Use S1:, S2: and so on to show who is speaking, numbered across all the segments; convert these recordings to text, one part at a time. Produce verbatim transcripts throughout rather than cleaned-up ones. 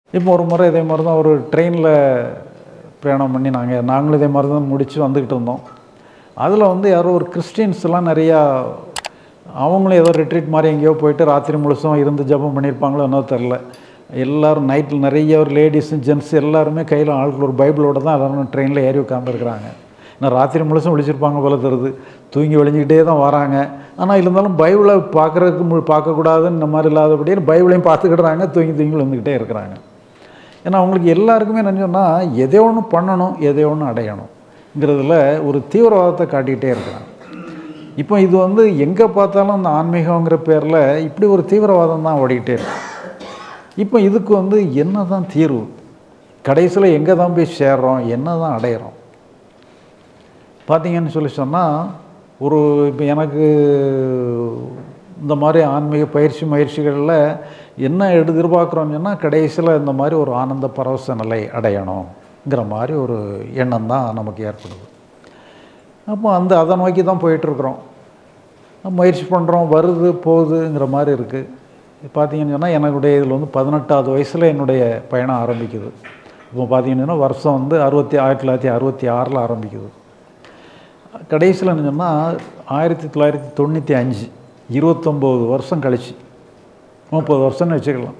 S1: இப்போ ஒரு முறை இதே மாதிரி தான் ஒரு ட்ரெயினில் பிரயாணம் பண்ணி நாங்கள் நாங்களும் இதே மாதிரி தான் முடித்து வந்துக்கிட்டு இருந்தோம். அதில் வந்து யாரோ ஒரு கிறிஸ்டின்ஸ்லாம் நிறையா அவங்களும் ஏதோ ரிட்ரீட் மாதிரி எங்கேயோ போயிட்டு ராத்திரி முழுசும் இருந்து ஜபம் பண்ணியிருப்பாங்களோ என்னோ தெரில. எல்லோரும் நைட்டில் நிறைய ஒரு லேடிஸும் ஜென்ட்ஸ் எல்லாருமே கையில் ஆளுக்கு ஒரு பைபிளோடு தான் எல்லாரும் ட்ரெயினில் ஏறி உட்காந்துருக்குறாங்க. நான் ராத்திரி முழுசும் விழிச்சிருப்பாங்க போல தருது, தூங்கி விழிஞ்சிக்கிட்டே தான் வராங்க. ஆனால் இருந்தாலும் பைபிளை பார்க்குறதுக்கு மு பார்க்கக்கூடாதுன்னு இந்த மாதிரி இல்லாதபடியே பைபிளையும் பார்த்துக்கிடுறாங்க, தூங்கி தூங்கி விழுந்துக்கிட்டே இருக்கிறாங்க. ஏன்னா அவங்களுக்கு எல்லாருக்குமே என்ன சொன்னால் எதை ஒன்று பண்ணணும், எதை ஒன்று அடையணுங்கிறதுல ஒரு தீவிரவாதத்தை காட்டிக்கிட்டே இருக்கிறாங்க. இப்போ இது வந்து எங்கே பார்த்தாலும் அந்த ஆன்மீகங்கிற பேரில் இப்படி ஒரு தீவிரவாதம் தான் ஓடிக்கிட்டே இருக்கு. இப்போ இதுக்கு வந்து என்ன தான் தீர்வு, கடைசியில் எங்கே தான் போய் சேர்றோம், என்ன தான் அடையிறோம் பார்த்தீங்கன்னு சொல்லி சொன்னால், ஒரு இப்போ எனக்கு இந்த மாதிரி ஆன்மீக பயிற்சி முயற்சிகளில் என்ன எதிர்பார்க்குறோன்னு சொன்னால் கடைசியில் இந்த மாதிரி ஒரு ஆனந்த பரவச நிலை அடையணுங்கிற மாதிரி ஒரு எண்ணம் தான் நமக்கு ஏற்படுது. அப்போ அந்த அதை நோக்கி தான் போயிட்டுருக்குறோம், முயற்சி பண்ணுறோம், வருது போகுதுங்கிற மாதிரி இருக்குது. பார்த்தீங்கன்னு சொன்னால் என்னுடைய இதில் வந்து பதினெட்டாவது வயசில் என்னுடைய பயணம் ஆரம்பிக்குது. இப்போ பார்த்தீங்கன்னா வருஷம் வந்து அறுபத்தி ஆயிரத்தி தொள்ளாயிரத்தி அறுபத்தி ஆறில் ஆரம்பிக்குது. கடைசியில் என்ன சொன்னால் ஆயிரத்தி தொள்ளாயிரத்தி தொண்ணூற்றி அஞ்சு இருபத்தொம்போது வருஷம் கழிச்சு, முப்பது வருஷம்னு வச்சுக்கலாம்,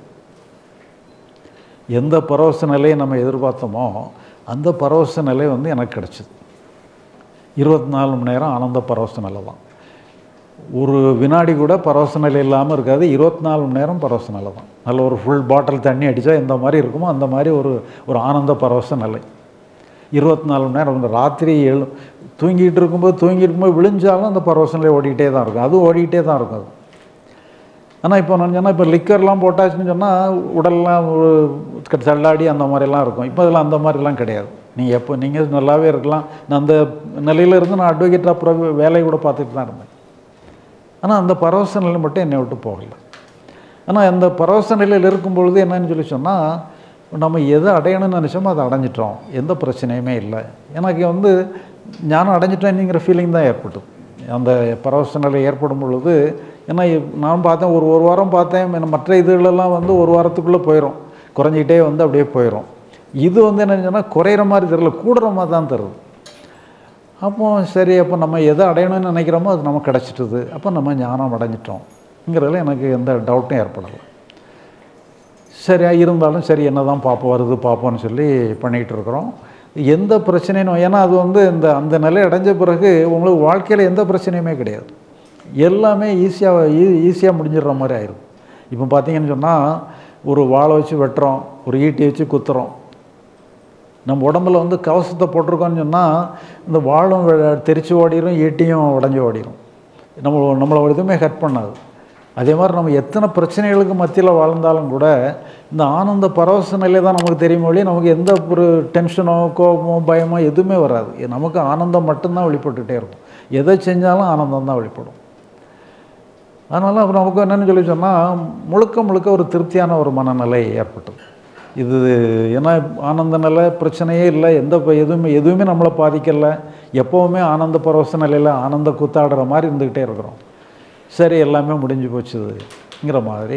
S1: எந்த பரவச நிலையை நம்ம எதிர்பார்த்தோமோ அந்த பரவச நிலை வந்து எனக்கு கிடச்சிது. இருபத்தி நாலு மணி நேரம் ஆனந்த பரவச நிலை தான். ஒரு வினாடி கூட பரவச நிலை இல்லாமல் இருக்காது. இருபத்தி நாலு மணி நேரம் பரவச நிலை தான். நல்ல ஒரு ஃபுல் பாட்டில் தண்ணி அடித்தா எந்த மாதிரி இருக்குமோ அந்த மாதிரி ஒரு ஒரு ஆனந்த பரவச நிலை. இருபத்தி நாலு மணி நேரம் இந்த ராத்திரி எழு தூங்கிட்டு இருக்கும்போது தூங்கிட்டு இருக்கும்போது விழிஞ்சாலும் அந்த பரவச நிலை ஓடிக்கிட்டே தான் இருக்கும், அது ஓடிக்கிட்டே தான் இருக்கும் அது. ஆனால் இப்போ நான் சொன்னால் இப்போ லிக்கர்லாம் போட்டாச்சுன்னு சொன்னால் உடல்லாம் தள்ளாடி அந்த மாதிரிலாம் இருக்கும். இப்போ இதெல்லாம் அந்த மாதிரிலாம் கிடையாது. நீங்கள் எப்போ நீங்கள் நல்லாவே இருக்கலாம். நான் அந்த நிலையிலேருந்து நான் அட்வொகேட் அப்புறம் வேலையை கூட பார்த்துட்டு தான் இருந்தேன். ஆனால் அந்த பரவச நிலை மட்டும் என்னை விட்டு போகலை. ஆனால் அந்த பரவச நிலையில் இருக்கும்பொழுது என்னன்னு சொல்லி சொன்னால், நம்ம எதை அடையணும்னு நினச்சோமோ அதை அடைஞ்சிட்டோம், எந்த பிரச்சனையுமே இல்லை. எனக்கு வந்து ஞானம் அடைஞ்சிட்டேன்ங்கிற ஃபீலிங் தான் ஏற்பட்டது அந்த பரவச நிலை ஏற்படும் பொழுது. ஏன்னா நான் பார்த்தேன், ஒரு ஒரு வாரம் பார்த்தேன், மற்ற இதுகளெல்லாம் வந்து ஒரு வாரத்துக்குள்ளே போயிடும், குறைஞ்சிக்கிட்டே வந்து அப்படியே போயிடும். இது வந்து என்னன்னு சொன்னால் குறையிற மாதிரி தெரியல, கூடுற மாதிரி தான் தருது. அப்போ சரி, அப்போ நம்ம எதை அடையணும்னு நினைக்கிறோமோ அது நமக்கு கிடச்சிட்டுது, அப்போ நம்ம ஞானம் அடைஞ்சிட்டோங்கிறதுல எனக்கு எந்த டவுட்டும் ஏற்படலை. சரி இருந்தாலும் சரி என்ன தான் பார்ப்போம், வருது பார்ப்போம்னு சொல்லி பண்ணிகிட்டு இருக்கிறோம். எந்த பிரச்சனையும், ஏன்னா அது வந்து இந்த அந்த நிலை அடைஞ்ச பிறகு உங்களுக்கு வாழ்க்கையில் எந்த பிரச்சனையுமே கிடையாது, எல்லாமே ஈஸியாக ஈ ஈஸியாக முடிஞ்சிடுற மாதிரி ஆயிடும். இப்போ பார்த்தீங்கன்னு சொன்னால் ஒரு வாழை வச்சு வெட்டுறோம், ஒரு ஈட்டி வச்சு குத்துறோம். நம்ம உடம்புல வந்து கவசத்தை போட்டிருக்கோன்னு சொன்னால் இந்த வாழும் தெரிச்சு ஓடிடும், ஈட்டியும் உடஞ்சி ஓடிடும், நம்ம நம்மளை எதுவுமே ஹர்ட் பண்ணாது. அதே மாதிரி நம்ம எத்தனை பிரச்சனைகளுக்கு மத்தியில் வாழ்ந்தாலும் கூட இந்த ஆனந்த பரவச நிலை தான் நமக்கு தெரியும் ஒழிய நமக்கு எந்த ஒரு டென்ஷனோ கோபமோ பயமோ எதுவுமே வராது. நமக்கு ஆனந்தம் மட்டும்தான் வெளிப்பட்டுகிட்டே இருக்கும், எதை செஞ்சாலும் ஆனந்தம் தான் வெளிப்படும். அதனால் அப்புறம் நமக்கு என்னென்னு சொல்லி சொன்னால் முழுக்க முழுக்க ஒரு திருப்தியான ஒரு மனநிலை ஏற்பட்டது. இது ஏன்னா ஆனந்த நிலை பிரச்சனையே இல்லை, எந்த எதுவுமே எதுவுமே நம்மளை பாதிக்கலை, எப்போவுமே ஆனந்த பரவச நிலையில் ஆனந்த கூத்தாடுற மாதிரி இருந்துக்கிட்டே இருக்கிறோம். சரி எல்லாமே முடிஞ்சு போச்சுங்கிற மாதிரி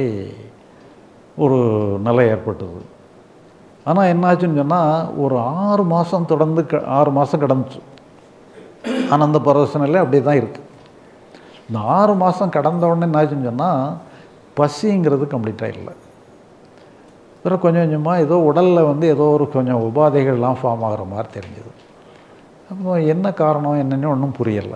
S1: ஒரு நிலை ஏற்பட்டது. ஆனால் என்னாச்சுன்னு சொன்னால் ஒரு ஆறு மாதம் தொடர்ந்து க ஆறு மாதம் கடந்துச்சு ஆனந்த பரவச நிலை அப்படியே தான் இருக்குது. இந்த ஆறு மாதம் கடந்த உடனே என்னாச்சுன்னு சொன்னால் பசிங்கிறது கம்ப்ளீட்டாக இல்லை. அப்புறம் கொஞ்சம் கொஞ்சமாக ஏதோ உடலில் வந்து ஏதோ ஒரு கொஞ்சம் உபாதைகள்லாம் ஃபார்ம் ஆகிற மாதிரி தெரிஞ்சுது. அப்போ என்ன காரணம் என்னென்னு ஒன்றும் புரியலை.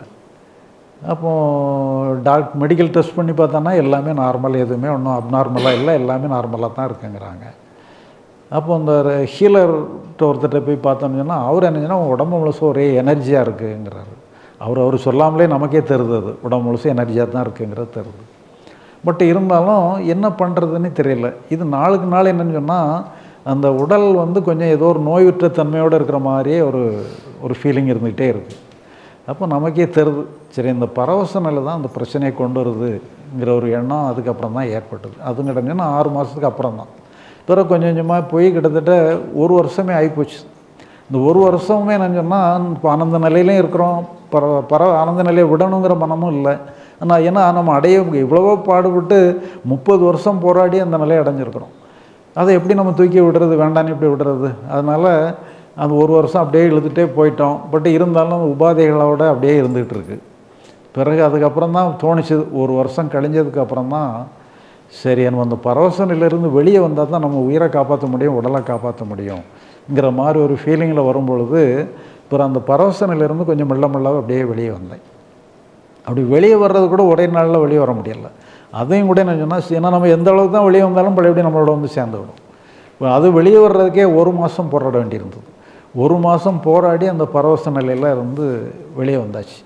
S1: அப்போது டாக் மெடிக்கல் டெஸ்ட் பண்ணி பார்த்தோன்னா எல்லாமே நார்மல், எதுவுமே ஒன்றும் அப்நார்மலாக இல்லை, எல்லாமே நார்மலாக தான் இருக்குங்கிறாங்க. அப்போ அந்த ஹீலர்கிட்ட ஒருத்தர்கிட்ட போய் பார்த்தோம்னு சொன்னால் அவர் என்ன சொன்னால் உடம்பு முழுசும் ஒரே எனர்ஜியாக இருக்குங்கிறாரு. அவர் அவர் சொல்லாமலே நமக்கே தெரியுது, அது உடம்பு முழுசும் எனர்ஜியாக தான் இருக்குங்கிறது தெரியுது. பட் இருந்தாலும் என்ன பண்ணுறதுன்னு தெரியல. இது நாளுக்கு நாள் என்னென்னு சொன்னால் அந்த உடல் வந்து கொஞ்சம் ஏதோ ஒரு நோயுற்ற தன்மையோடு இருக்கிற மாதிரியே ஒரு ஒரு ஃபீலிங் இருந்துக்கிட்டே இருக்குது. அப்போ நமக்கே தெரியுது, சரி இந்த பரவச நிலை தான் அந்த பிரச்சனையை கொண்டு வருதுங்கிற ஒரு எண்ணம் அதுக்கப்புறம் தான் ஏற்பட்டது. அதுன்னு கேட்டீங்கன்னா ஆறு மாதத்துக்கு அப்புறம் தான். பிறகு கொஞ்சம் கொஞ்சமாக போய் கிட்டத்தட்ட ஒரு வருஷமே ஆகிப்போச்சு. இந்த ஒரு வருஷமே என்னன்னு சொன்னால் இப்போ ஆனந்த நிலையிலையும் இருக்கிறோம், பர பர ஆனந்த நிலையை விடணுங்கிற மனமும் இல்லை. ஆனால் ஏன்னா நம்ம அடைய இவ்வளவோ பாடுபட்டு முப்பது வருஷம் போராடி அந்த நிலையை அடைஞ்சிருக்கிறோம். அதை எப்படி நம்ம தூக்கி விடுறது, வேண்டான்னு எப்படி விடுறது? அதனால் அந்த ஒரு வருஷம் அப்படியே இழுத்துகிட்டே போயிட்டோம். பட் இருந்தாலும் உபாதைகளோடு அப்படியே இருந்துகிட்டு இருக்கு. பிறகு அதுக்கப்புறம் தான் தோணிச்சது, ஒரு வருஷம் கழிஞ்சதுக்கப்புறம் தான் சரி நம்ம அந்த பரவசனிலிருந்து வெளியே வந்தால் தான் நம்ம உயிரை காப்பாற்ற முடியும், உடலை காப்பாற்ற முடியுங்கிற மாதிரி ஒரு ஃபீலிங்கில் வரும்பொழுது அப்புறம் அந்த பரவசனிலிருந்து கொஞ்சம் மெல்ல மெல்லவே அப்படியே வெளியே வந்தேன். அப்படி வெளியே வர்றது கூட ஒரே நாளில் வெளியே வர முடியலை. அதையும் கூட என்ன சொன்னால், ஏன்னா நம்ம எந்த அளவுக்கு தான் வெளியே வந்தாலும் பழையபடி நம்மளோட வந்து சேர்ந்து விடும். இப்போ அது வெளியே வர்றதுக்கே ஒரு மாதம் போராட வேண்டியிருந்தது. ஒரு மாதம் போராடி அந்த பரவச நிலையில் இருந்து வெளியே வந்தாச்சு.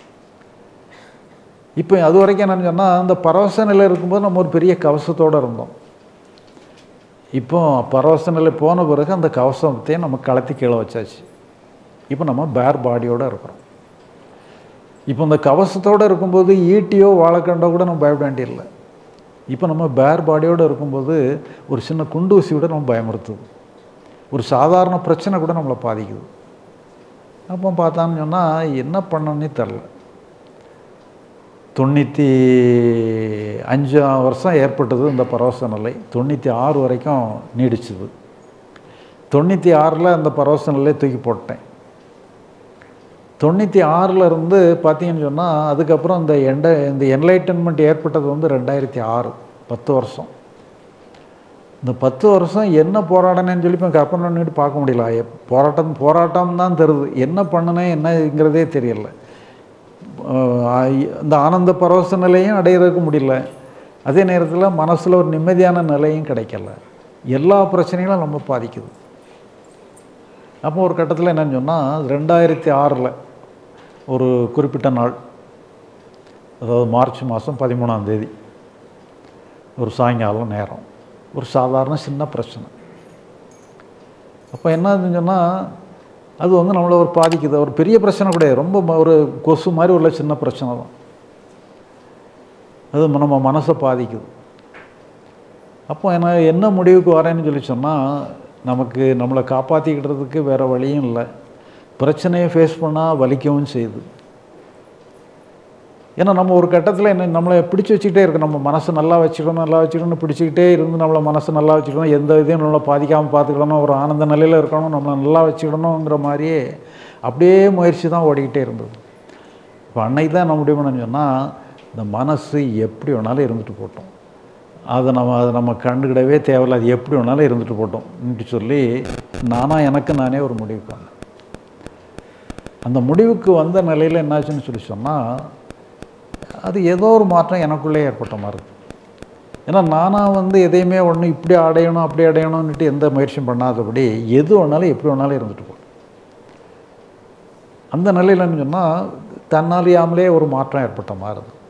S1: இப்போ அது வரைக்கும் என்னென்னு சொன்னால், அந்த பரவச நிலை இருக்கும்போது நம்ம ஒரு பெரிய கவசத்தோடு இருந்தோம். இப்போ பரவச நிலை போன பிறகு அந்த கவசத்தையும் நம்ம கலத்தி கீழே வச்சாச்சு. இப்போ நம்ம பேர் பாடியோடு இருக்கிறோம். இப்போ இந்த கவசத்தோடு இருக்கும்போது ஈட்டியோ வாழைக்கண்டோ கூட நம்ம பயப்பட வேண்டியதில்லை. இப்போ நம்ம பேர் பாடியோடு இருக்கும்போது ஒரு சின்ன குண்டூசியோட நம்ம பயமுறுத்துது. ஒரு சாதாரண பிரச்சனை கூட நம்மளை பாதிக்குது. அப்போ பார்த்தான்னு சொன்னால் என்ன பண்ணணுன்னே தெரில. தொண்ணூற்றி அஞ்சாம் வருஷம் ஏற்பட்டது இந்த பரவச நிலை. தொண்ணூற்றி ஆறு வரைக்கும் நீடிச்சுது. தொண்ணூற்றி ஆறில் அந்த பரவச நிலையை தூக்கி போட்டேன். தொண்ணூற்றி ஆறில் இருந்து பார்த்தீங்கன்னு சொன்னால் அதுக்கப்புறம் இந்த எண்ட இந்த என்லைட்டன்மெண்ட் ஏற்பட்டது வந்து ரெண்டாயிரத்தி ஆறு பத்து வருஷம். இந்த பத்து வருஷம் என்ன போராடினேன்னு சொல்லி இப்போ கற்பனை பண்ணிட்டு பார்க்க முடியல. போராட்டம் போராட்டம் தான் தருது, என்ன பண்ணினேன் என்னங்கிறதே தெரியல. இந்த ஆனந்த பரவச நிலையும் அடையிறதுக்கு முடியல, அதே நேரத்தில் மனசில் ஒரு நிம்மதியான நிலையும் கிடைக்கல. எல்லா பிரச்சனைகளும் நம்ம பாதிக்குது. அப்போ ஒரு கட்டத்தில் என்னன்னு சொன்னால், ரெண்டாயிரத்தி ஆறில் ஒரு குறிப்பிட்ட நாள், அதாவது மார்ச் மாதம் பதிமூணாம் தேதி ஒரு சாயங்காலம் நேரம், ஒரு சாதாரண சின்ன பிரச்சனை. அப்போ என்னன்னு சொன்னால், அது வந்து நம்மளை ஒரு பாதிக்குது. ஒரு பெரிய பிரச்சனை கிடையாது, ரொம்ப ஒரு கொசு மாதிரி உள்ள சின்ன பிரச்சனை தான். அது நம்ம மனசை பாதிக்குது. அப்போ என்ன என்ன முடிவுக்கு வரேன்னு சொல்லி சொன்னால், நமக்கு நம்மளை காப்பாற்றிக்கிட்டதுக்கு வேறு வழியும் இல்லை. பிரச்சனையை ஃபேஸ் பண்ணால் வலிக்கவும் செய்யுது. ஏன்னா நம்ம ஒரு கட்டத்தில் என்ன நம்மளை பிடிச்சி வச்சுக்கிட்டே இருக்கோம். நம்ம மனசை நல்லா வச்சுக்கணும் நல்லா வச்சுக்கணும்னு பிடிச்சிக்கிட்டே இருந்து நம்மளை மனசை நல்லா வச்சுக்கணும், எந்த இதையும் நம்மளை பாதிக்காமல் பார்த்துக்கணும், ஒரு ஆனந்த நிலையில் இருக்கணும், நம்மளை நல்லா வச்சுக்கணுங்கிற மாதிரியே அப்படியே முயற்சி தான் ஓடிக்கிட்டே இருந்தது. இப்போ அன்னைக்கு தான் நம்ம முடிவு பண்ணணும்னு சொன்னால், இந்த மனசு எப்படி வேணாலும் இருந்துட்டு போட்டோம், அதை நம்ம அதை நம்ம கண்டுக்கிடவே தேவையில்லை, அது எப்படி வேணாலும் இருந்துட்டு போட்டோம் என்று சொல்லி நானாக எனக்கு நானே ஒரு முடிவுக்கு வந்தேன். அந்த முடிவுக்கு வந்த நிலையில் என்னாச்சுன்னு சொல்லி சொன்னால், அது ஏதோ ஒரு மாற்றம் எனக்குள்ளே ஏற்பட்ட மாதிரி இருக்குது. ஏன்னா நானாக வந்து எதையுமே ஒன்று இப்படி அடையணும் அப்படி அடையணும்னுட்டு எந்த முயற்சியும் பண்ணாதபடி எது வேணாலும் எப்படி வேணாலும் இருந்துட்டு போகும். அந்த நிலையில்னு சொன்னால் தன்னாலியாமலே ஒரு மாற்றம் ஏற்பட்ட மாதிரி இருக்குது.